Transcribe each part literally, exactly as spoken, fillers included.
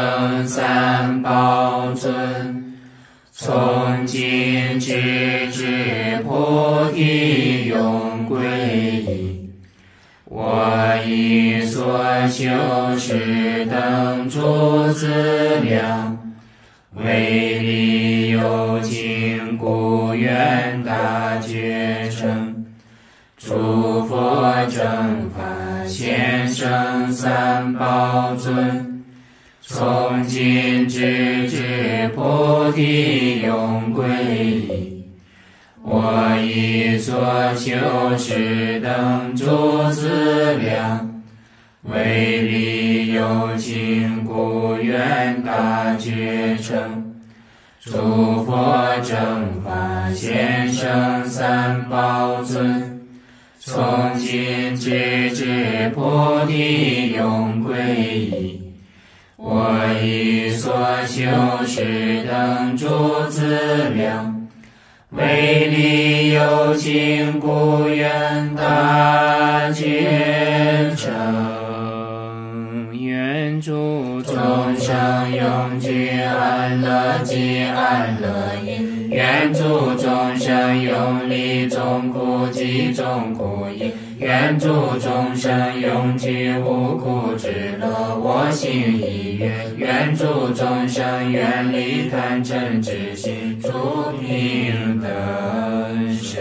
生三宝尊，从今直至菩提永归依。我以所修十等诸资粮，为利有情故愿大觉成，诸佛正法现生三宝尊，从今直至菩提永归依。我以所修十等诸资粮，为利有情故愿大觉成，诸佛正法现生三宝尊，从今直至菩提永归依。我以所修十等诸资粮，为利有情故愿大觉成，愿诸众生永居安乐及安乐因，愿诸众生永离众苦及众苦因，愿诸众生永居无苦之乐我心意愿，愿诸众生远离贪嗔痴心，诸平等生。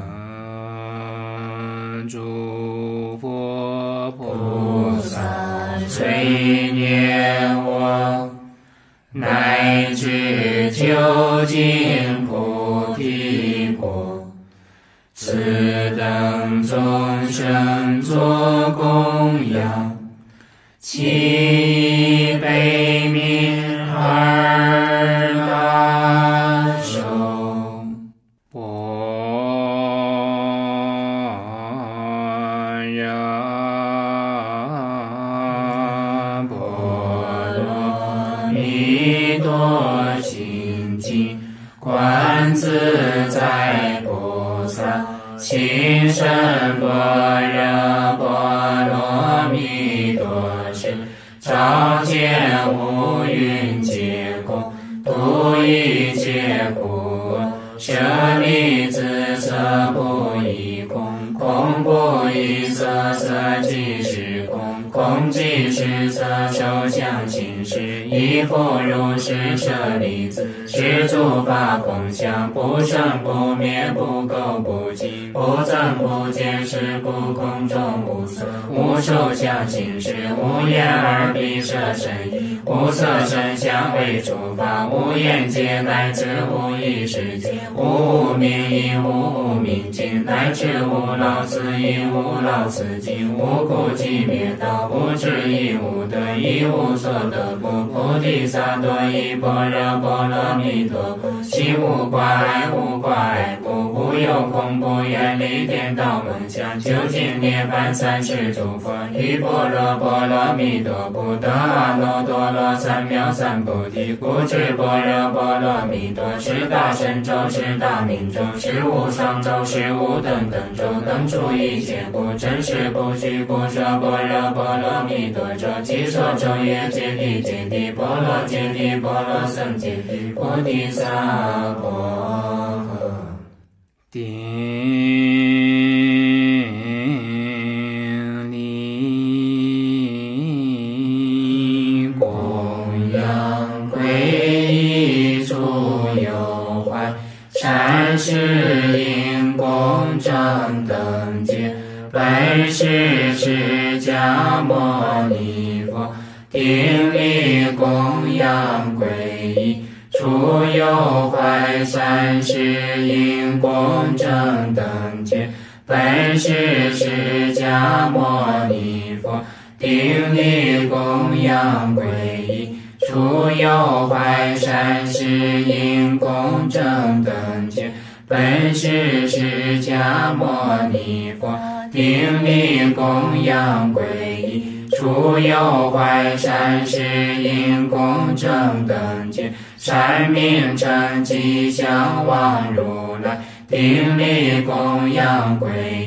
诸佛菩萨垂念我，乃至究竟菩提果，此等众生作供养，其悲悯而大受。般若波罗蜜多心经，观自在菩萨亲身般若波罗蜜多时，照见五蕴皆空，度一切苦，舍利子色不异空，空不异色，色即是空，空即是色，受想行识亦复如是。舍利子，是诸法空相，不生不灭，不垢不净，不增不减，是故空中无色，无受想行识，无眼耳鼻舌身意，无色声香味触法，无眼界，乃至无意识界，无无明因，无无明尽，乃至无老死因，无老死尽，无苦集灭道，无智亦无得，亦无所得故，菩提萨埵依般若波罗蜜多故，心无挂碍，无挂碍故，无有恐怖，远离颠倒梦想，究竟涅槃三世诸佛，依般若波罗蜜多故，得阿耨多罗三藐三菩提。故知般若波罗蜜多是大神咒，是大明咒，是无上咒，是无等等咒，能除一切苦，真实不虚。故说般若波罗蜜多咒，其所咒也揭谛揭谛，波罗揭谛，波罗僧揭谛，菩提萨婆诃。顶礼供养皈依诸有怀，善事因功正等觉，本师释迦牟尼佛。顶礼供养皈依诸有怀，善事因功正等觉，本师释迦牟尼佛。顶礼供养皈依诸有怀，善事因功正等觉，本师释迦牟尼佛。顶礼供养皈依诸有怀，善事因功正等觉，善名称吉祥王如来。顶礼供养皈依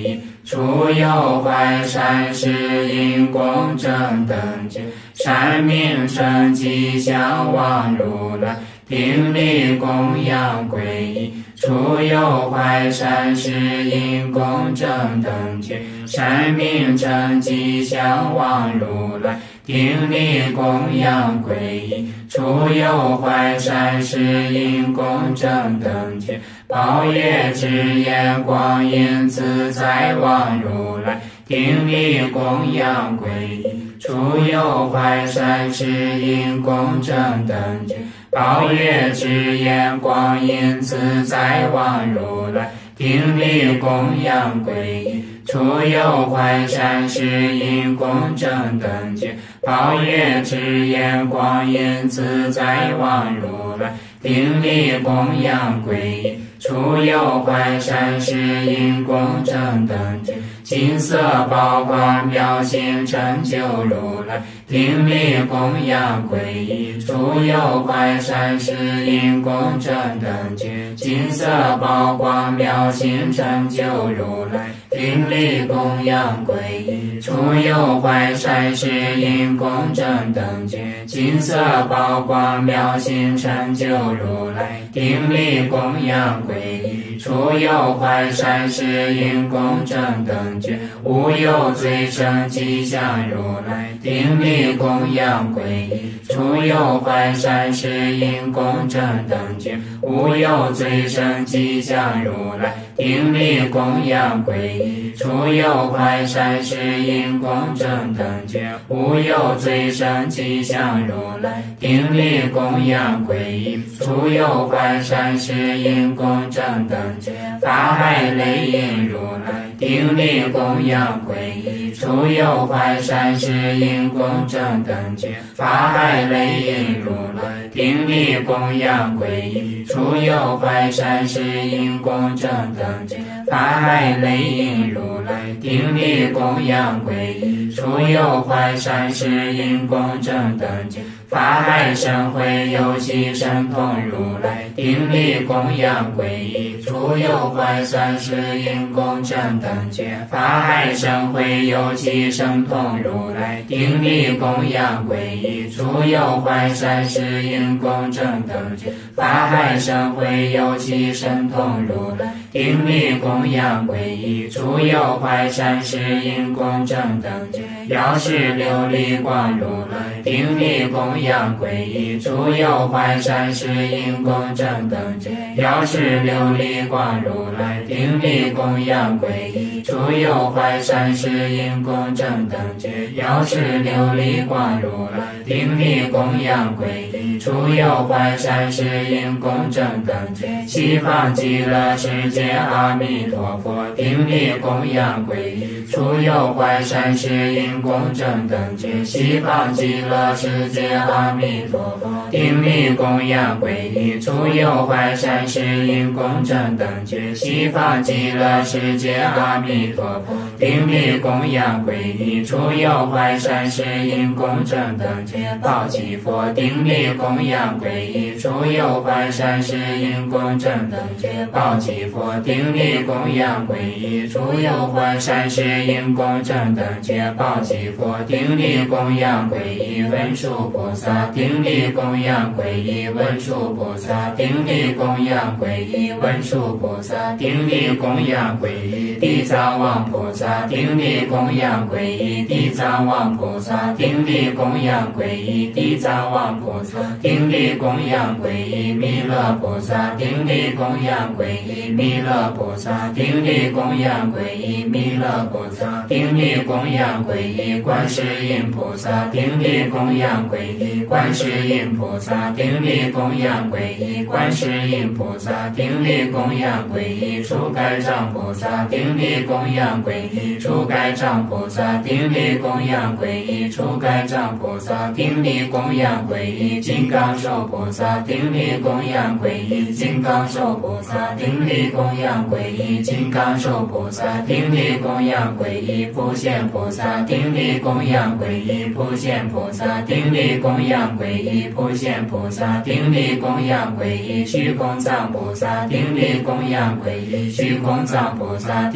处有坏善事因功正等觉，善名称吉祥望如来，顶礼供养皈依。处有坏善事因功正等觉，善名称吉祥望如来，顶礼供养皈依。处有坏善事因功正等觉，宝月之眼光阴自在望如来，顶礼供养皈依。处有坏善事因功正等觉，宝月之眼光阴自在望如来，顶礼供养皈依。处有坏善事因功正等觉，宝月之眼光阴自在望如来，顶礼供养皈依。处有坏善事因功正等觉，金色宝光妙心成就如来，顶礼供养皈依。处有坏善事因功正等觉，金色宝光妙心成就如来，顶礼供养皈依。处有坏善事因功正等觉，金色宝光妙心成就如来，顶礼供养皈依。处有坏善事因功正等觉，无有罪生吉祥如来，顶礼供养皈依。处有坏善事因功正等觉，无有罪生吉祥如来，顶礼供养皈依。处有坏善事因功正等觉，无有罪生吉祥如来，顶礼供养皈依。处有坏善事因功正等觉，法海雷音如来，顶礼供养皈依。处有坏善事因功正等觉，法海雷音如来，顶礼供养皈依。处有坏善事因功正等觉，法海雷音如来，顶礼供养皈依。处有坏善事因功正等觉，法海神会有其神通如来，顶礼供养皈依。处有坏善事因功正等觉，法海神会有其神通如来，顶礼供养皈依。处有坏善事因功正等觉，法海神会有其神通如来，顶礼供养皈依。处有坏善事因功正等觉，药师琉璃光如来，顶礼供养皈依。处有坏善事因功正等觉，药师琉璃光如来，顶礼供养皈依。处有坏善事因功正等觉，药师琉璃光如来，顶礼供养皈依。处有坏善事因功正等觉，西方极乐世界阿弥陀佛，顶礼供养皈依。处有坏善事因功正等觉，西方极乐世界阿弥陀佛，顶礼供养皈依。处有坏善事因功正等觉，西方极乐世界阿弥陀佛，顶礼供养皈依。处有坏善事因功正等觉，宝积佛，顶礼供养皈依。处有坏善事因功正等觉，宝积佛，顶礼供养皈依。处有坏善事因功正等觉，宝积佛，顶礼供养皈依。文殊菩萨，顶礼供养皈依。文殊菩萨，顶礼供养皈依。文殊菩萨，顶礼供养皈依。地藏王菩萨，顶礼供养皈依。地藏王菩萨，顶礼供养皈依。地藏王菩萨，顶礼供养皈依。弥勒菩萨，顶礼供养皈依。弥勒菩萨，顶礼供养皈依。弥勒菩萨，顶礼供养皈依。观世音菩萨，顶礼供养皈依。观世音菩萨，顶礼供养皈依。观世音菩萨，顶礼供养皈依。初盖障菩萨，顶礼供养皈依。初盖障菩萨，顶礼供养皈依。初盖障菩萨，顶礼供养皈依。金刚手菩萨，顶礼供养皈依。金刚手菩萨，顶礼供养皈依。金刚手菩萨，顶礼供养皈依。普贤菩萨，顶礼供养皈依。普贤菩萨，顶礼供养皈依。普贤菩萨，顶礼供养皈依。虚空藏菩萨，顶礼供养皈依。虚空藏菩萨，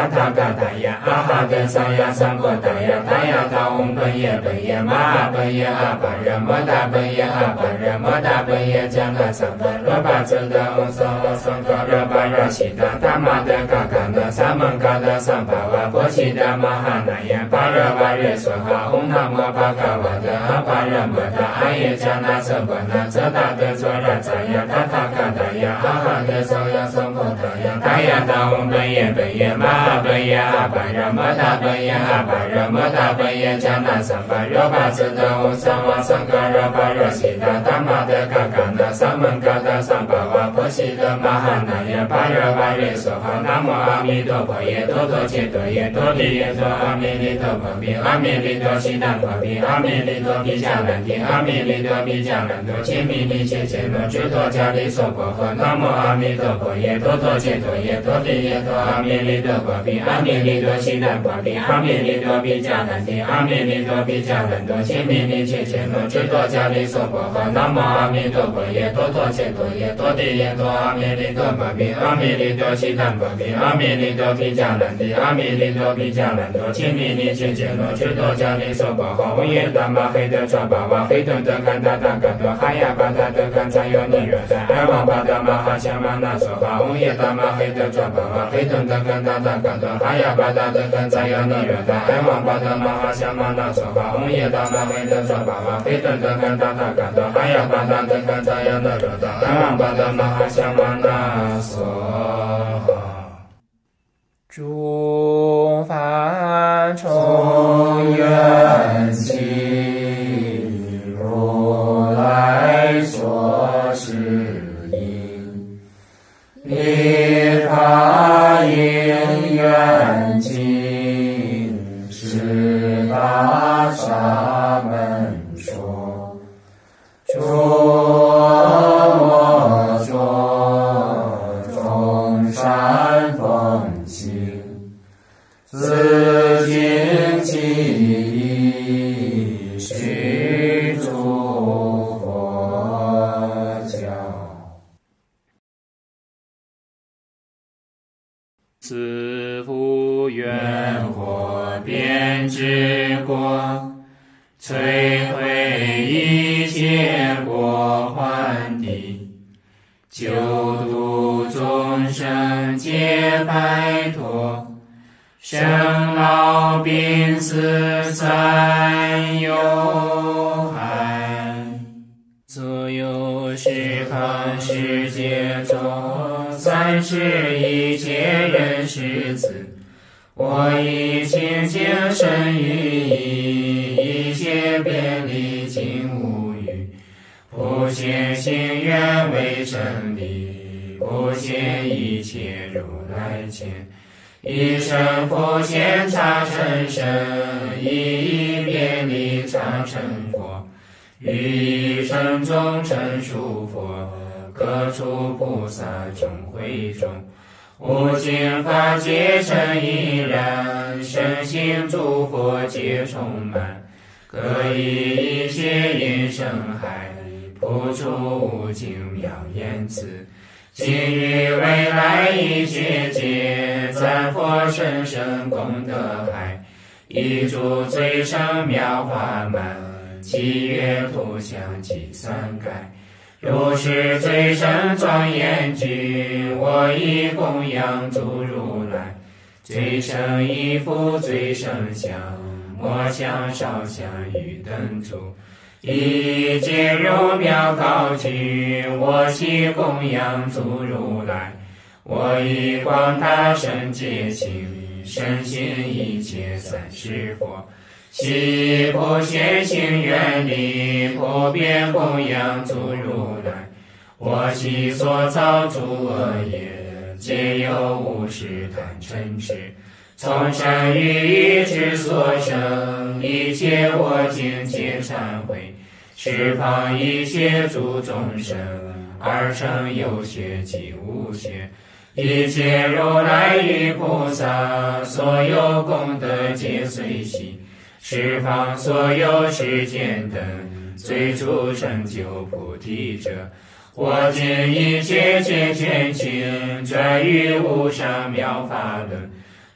达他嘎达呀，阿哈德萨呀三波达呀，达呀达嗡本耶本耶玛阿本耶阿巴热摩达本耶阿巴热摩达本耶迦那萨巴热巴则达嗡萨瓦萨嘎热巴热西达达玛德嘎嘎那萨蒙嘎达萨巴瓦波西达玛哈那耶巴热巴热梭哈嗡那摩巴嘎瓦德阿巴热摩达阿耶迦那萨波那则达德佐热扎呀达他嘎达呀，阿哈德萨呀三波达呀，达呀达嗡本耶本耶玛阿本耶阿巴热摩达本耶阿巴热摩达本耶迦那萨巴热巴则达嗡萨瓦萨嘎热巴热西达达玛德嘎嘎那萨蒙嘎达萨巴瓦波西达玛哈那耶巴热巴热梭哈南无阿弥陀佛耶多多切多耶多利耶多阿弥利多婆毗阿弥利多悉达婆毗阿弥利多毗迦兰提阿弥利多毗迦兰多切弥利切切罗居多迦利娑婆诃南无阿弥陀佛耶多多切多耶多利耶多阿弥利多婆毗阿弥利多悉达婆毗阿弥利多毗迦兰提阿弥利多毗迦兰多切弥利切切罗居多迦利娑婆诃南无阿弥陀佛耶多多切多耶多利耶多阿弥利多婆毗阿弥利多悉达婆毗阿弥利多毗迦兰提阿弥利多毗迦兰多切弥利切切罗居多迦利娑婆诃嗡耶达玛黑德抓巴瓦黑顿德甘达达嘎多哈呀巴达德甘赞哟尼热达埃王巴达玛哈夏玛那梭哈嗡耶达玛黑德抓巴瓦黑顿德甘达达嘎多哈呀巴达德甘赞哟尼热达埃王巴达玛哈夏玛那梭哈嗡耶达玛黑德抓巴瓦黑顿德甘达达嘎多哈呀巴达德甘赞哟尼热达埃王巴达玛哈夏玛那梭哈。诸法从缘起，如来所示因，依他因缘尽，是大沙门说，诸我作众善奉行，自净其意，须诸佛教。自复愿火遍之国，摧毁一切过患地，救度众生皆摆脱，生老病死三有害。所有十方世界中，三世一切人世子，我以清净身语意，一切别离尽无余，普现行愿为真理，普现一切如来前，一生普现常成身，一一别离常成佛，于一生中成熟佛，各处菩萨众会中，无尽法界成依然，身心诸佛皆充满，各以一切音声海，普出无尽妙言辞，今于未来一切界，赞佛甚深功德海，一诸最胜妙法满，其月图像其三盖，如是最胜庄严具，我以供养诸如来，最胜衣服最胜香，摩香烧香与灯烛，一切如妙高举，我悉供养诸如来，我以广大圣界行，深信一切三世佛，悉普现行愿力，普遍供养诸如来，我悉所造诸恶业，皆由无始贪嗔痴，从生于意之所生，一切我今皆忏悔，十方一切诸众生，二乘有学及无学，一切如来与菩萨，所有功德皆随喜，十方所有世间等，最初成就菩提者，我今一切皆全尽，转于无上妙法轮，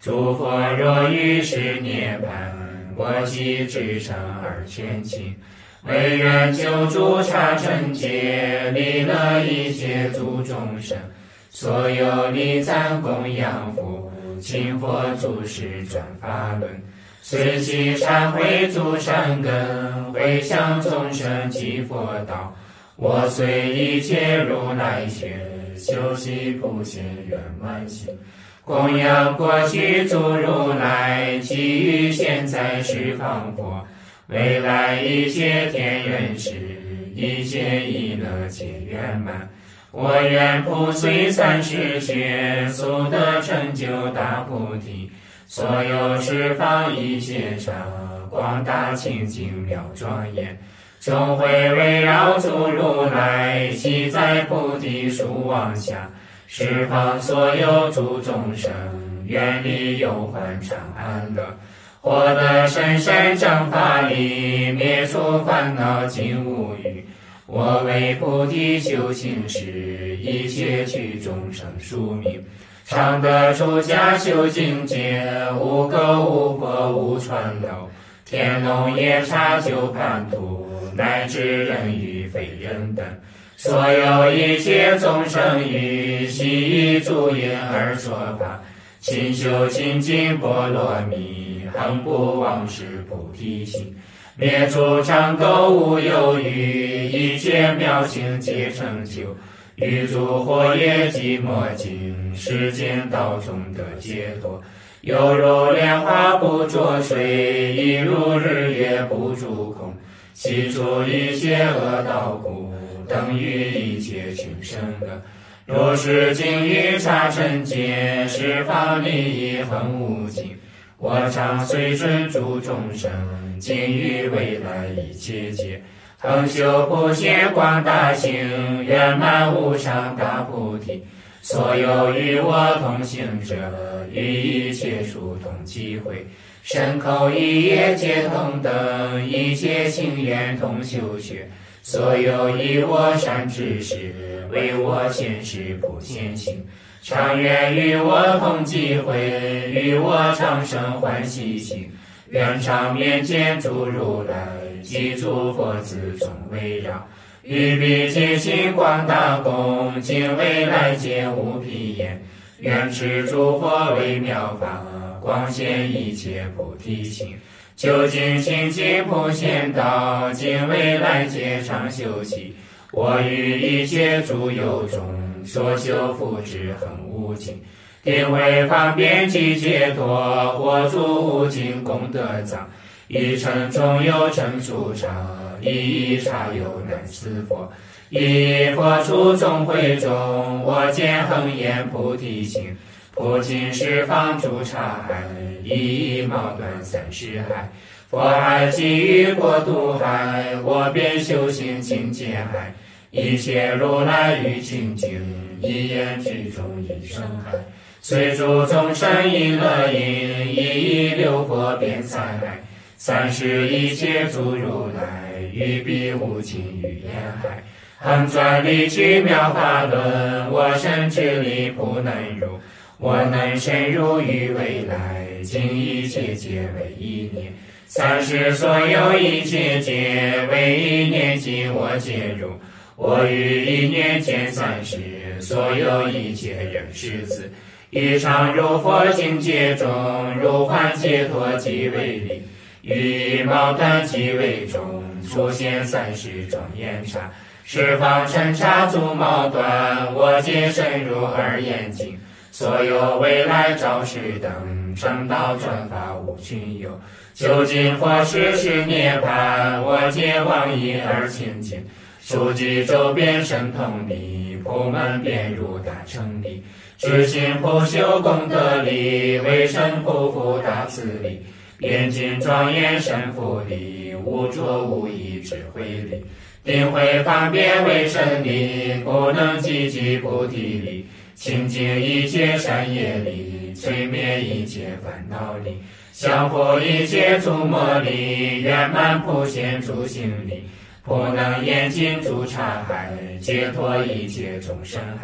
诸佛若于是涅槃，我即至诚而全情，唯愿救诸刹尘界，利乐一切诸众生。所有礼赞供养佛，请佛住世转法轮，随其忏悔诸善根，回向众生及佛道。我随一切如来学，修习普贤圆满行，供养过去诸如来，给予现在十方佛，未来一切天人世，一切意乐皆圆满。我愿普随三世学，速得成就大菩提。所有十方一切刹，广大清净妙庄严，终会围绕诸如来，悉在菩提树王下。十方所有诸众生，愿离忧患常安乐，获得深深正法力，灭除烦恼尽无余。我为菩提修行时，一切趣众生殊名，常得出家修境界，无垢无破无传漏，天龙夜叉九盘土，乃至人与非人等，所有一切众生于悉以诸言而说法，勤修清净波罗蜜，恒不忘失菩提心，灭诸障垢无有余，一切妙行皆成就，于诸火业寂寞尽，世间道中得解脱。犹如莲花不着水，亦如日月不住空，悉除一切恶道故，等于一切群生乐。若是经于刹尘界，十方利益恒无尽，我常随顺诸众生，今于未来一切界，恒修普贤广大行，圆满无上大菩提。所有与我同行者，于一切处同机会，身口意业皆同等，一切行愿同修学。所有以我善知识，为我显示普贤行，常愿与我同机会，与我常生欢喜心。愿常面见诸如来，及诸佛子众围绕，于彼皆行广大功，今未来皆无疲厌。愿持诸佛为妙法，光显一切菩提心，究竟清净普贤道，今未来皆常修习。我于一切诸有中，所修福智恒无尽，定为方便及解脱，或诸无尽功德藏。一乘中有乘数常，一一刹有难思佛。一一佛处众会中，我见恒言菩提心，普尽十方诸刹海，一一毛断三十海。佛海给予国土海，我便修行境界海。一切如来于清净，一言具中一生海。随诸众生一乐音，一一流佛遍三海。三世一切诸如来，于彼无尽语言海。恒转力具妙法轮，我身之力不能入。我能深入于未来，尽一切皆为一念。三世所有一切界，为一念尽我皆入。我于一念见三世，所有一切人世子，一常入佛境界中，入幻解脱即为力。于毛断即为中，出现三世庄严刹。十方尘刹诸毛断，我皆深入而严净。所有未来昭示等，成道转法无群有。究竟佛世是涅槃，我皆往诣而清净。数据周边神通力，普门遍入大乘力。知行普修功德力，为神普福大慈力。遍尽庄严神福力，无着无异智慧力。定慧方便为神力，不能积集菩提力。清净一切善业力，摧灭一切烦恼力。降伏一切诸魔力，圆满普贤诸行力。普能严禁诸刹海，解脱一切众生海。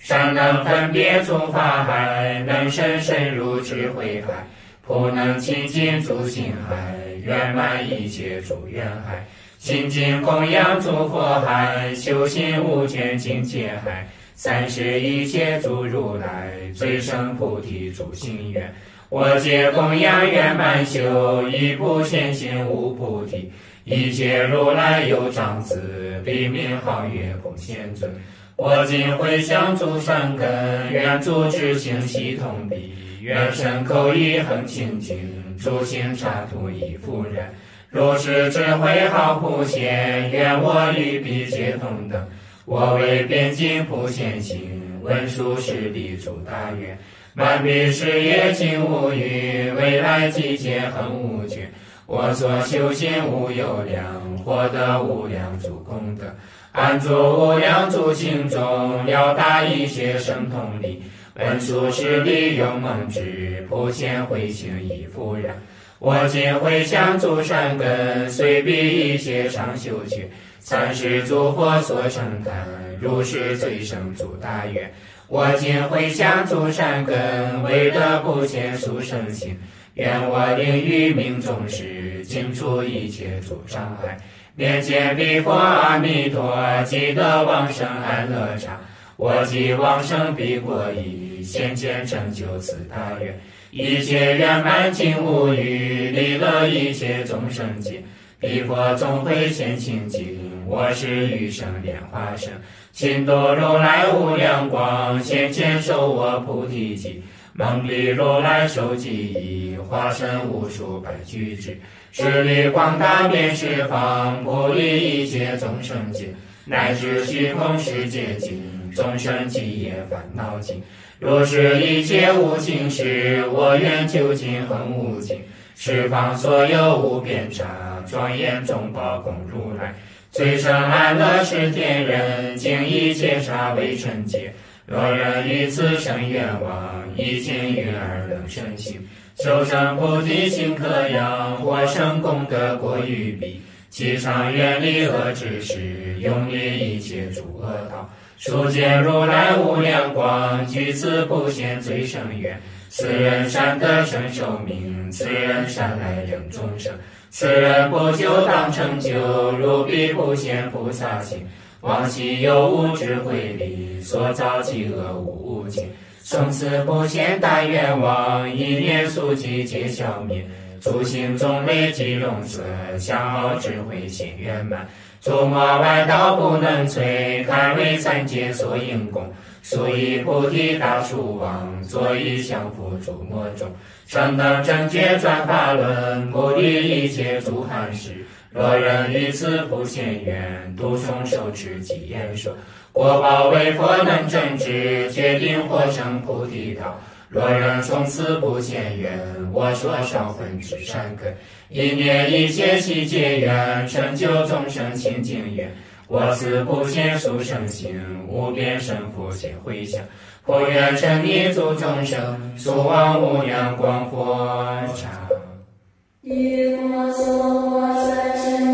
善能分别诸法海，能深深入智慧海，普能清净诸心海，圆满一切诸愿海，心经供养诸佛海，修行无间境界海，三世一切诸如来，最胜菩提诸心愿。我皆供养圆满修，一不现行无菩提。一切如来有长子，彼名号曰空贤尊。我今回向诸善根，愿诸智行悉同彼，愿身口意恒清净，诸行刹土亦复然。如是智慧好普贤，愿我与彼皆同等。我为边境普贤行，文殊师利诸大愿。满彼事业尽无余，未来际界恒无绝。我所修行无有量，获得无量诸功德，安住无量诸心中，了达一切生通理。文殊师利勇猛智，普贤慧行亦复然。我今回向诸善根，随彼一切常修学，三世诸佛所成谈，如是最胜诸大愿。我今回向诸善根，为得普贤殊胜行，愿我令于命中时，尽除一切诸障碍，面见彼佛阿弥陀，即得往生安乐刹。我即往生彼国矣，现见成就此大愿，一切圆满尽无余，利乐一切众生界。彼佛总会现清净，我是余生莲花生，亲度如来无量光，现前受我菩提记。蒙彼如来受记忆，化身无数百具智，势力广大遍十方，普利一切众生界，乃至虚空世界尽，众生极业烦恼尽。若是一切无尽事，我愿究竟恒无尽，十方所有无边刹，庄严众宝供如来。最胜安乐是天人，尽一切刹为尘界。若人于此生愿望，一心云而能生行，修成菩提心可养，获生功德过于彼。其上远离恶知识，永离一切诸恶道，数见如来无量光，具此普贤最胜愿。此人善得生寿命，此人善来应众生，此人不久当成就，如彼普贤菩萨行。往昔有无智慧力，所造其恶无无尽，从此普贤大愿望，一念速即皆消灭。诸行种类即容色，相貌智慧现圆满。诸魔外道不能摧，堪为三界所应供。所以菩提大树王，作以降伏诸魔众。圣等正觉转法轮，不离一切诸寒士。若人于此普贤愿，独诵受持及言说，果报为佛能正知，决定获生菩提道。若人从此普贤愿，我说少分之善根，一念一切悉皆愿，成就众生清净愿。我此普贤殊胜行，无边胜福现回向，普愿沉溺诸众生，速往无量光佛刹。 于我所我所知